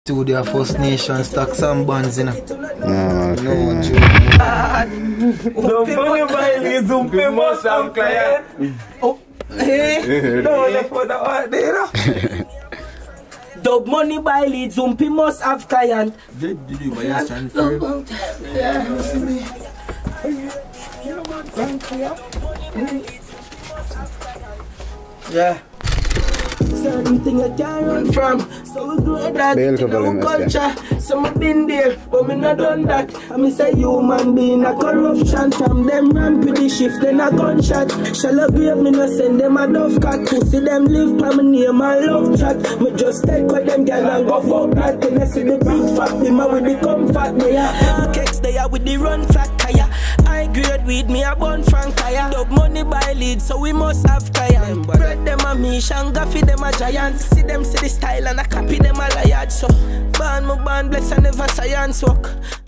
To their First Nation stock some bonds, you know. No joke. The money by leads Zumpy must have client. Oh, hey, no, you put that one there. Dub money by leads Zumpy must have client. Did you buy your stand for him? Yeah. Certain thing I can't run from. So we grow that in our culture. Some have been there, but me not done that. I miss a human being, a corruption. From them ramp with the shift, then a gunshot. Shall I grave me no send them a dove cat. Pussy them live for me name and love chat. Me just take with them girl and go fuck that. Then I see the big fat, me ma with the comfort. Me a cakes they are with the run flat tire. I grade with me a bun frank tire. Dub money by lead, so we must have client. Bread them a mish and gaffy them a giant. See them see the style and I copy them a liar. So born my born bless and never science walk.